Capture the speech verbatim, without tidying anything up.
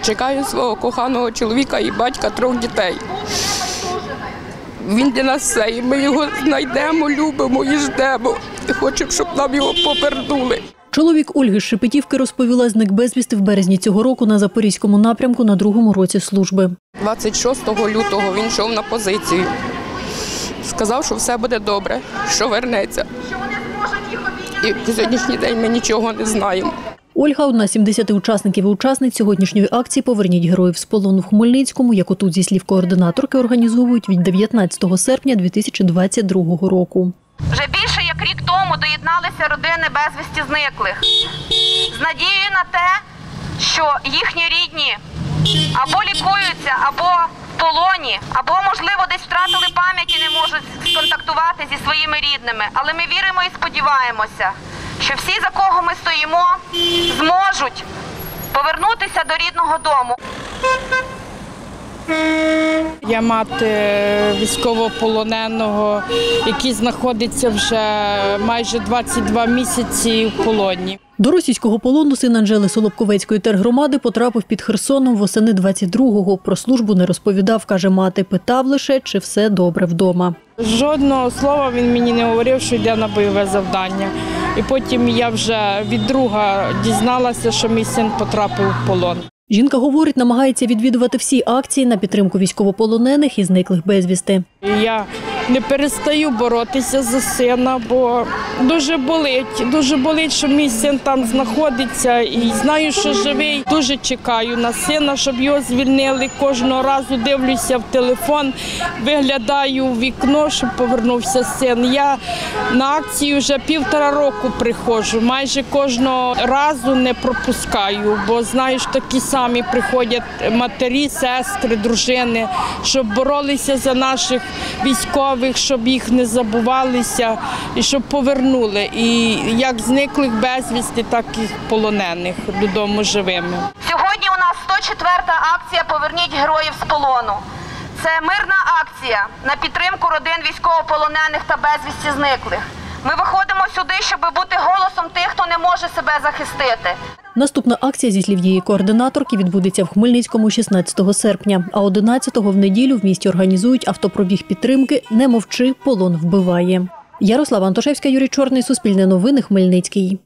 Чекаю свого коханого чоловіка і батька трьох дітей. Він для нас все, і ми його знайдемо, любимо і ждемо. І хочемо, щоб нам його повернули. Чоловік Ольги з Шепетівки розповіла, зник безвісти в березні цього року на Запорізькому напрямку на другому році служби. двадцять шостого лютого він йшов на позицію. Сказав, що все буде добре, що вернеться. І по сьогоднішній день ми нічого не знаємо. Ольга – одна з сімдесяти учасників і учасниць сьогоднішньої акції «Поверніть героїв з полону» в Хмельницькому, яку тут, зі слів координаторки, організовують від дев'ятнадцятого серпня дві тисячі двадцять другого року. Вже більше як рік тому доєдналися родини безвісті зниклих з надією на те, що їхні рідні або лікуються, або в полоні, або, можливо, десь втратили пам'ять і не можуть сконтактувати зі своїми рідними. Але ми віримо і сподіваємося, що всі, за кого ми стоїмо, зможуть повернутися до рідного дому. Я мати військовополоненого, який знаходиться вже майже двадцять два місяці в полоні. До російського полону син Анжели Солобковецької тергромади потрапив під Херсоном восени двадцять другого. Про службу не розповідав, каже мати. Питав лише, чи все добре вдома. Жодного слова він мені не говорив, що йде на бойове завдання. І потім я вже від друга дізналася, що мій син потрапив в полон. Жінка говорить, намагається відвідувати всі акції на підтримку військовополонених і зниклих безвісти. Я не перестаю боротися за сина, бо дуже болить. Дуже болить, що мій син там знаходиться і знаю, що живий. Дуже чекаю на сина, щоб його звільнили. Кожного разу дивлюся в телефон, виглядаю в вікно, щоб повернувся син. Я на акцію вже півтора року приходжу. Майже кожного разу не пропускаю, бо знаю, що такі самі приходять матері, сестри, дружини, щоб боролися за наших військових, щоб їх не забувалися і щоб повернули. І як зниклих безвісти, так і полонених додому живими. Сьогодні у нас сто четверта акція «Поверніть героїв з полону». Це мирна акція на підтримку родин військовополонених та безвісті зниклих. Ми виходимо сюди, щоб бути голосом тих, хто не може себе захистити. Наступна акція, зі слів її координаторки, відбудеться в Хмельницькому шістнадцятого серпня. А одинадцятого в неділю в місті організують автопробіг підтримки «Не мовчи, полон вбиває». Ярослава Антошевська, Юрій Чорний, Суспільне новини, Хмельницький.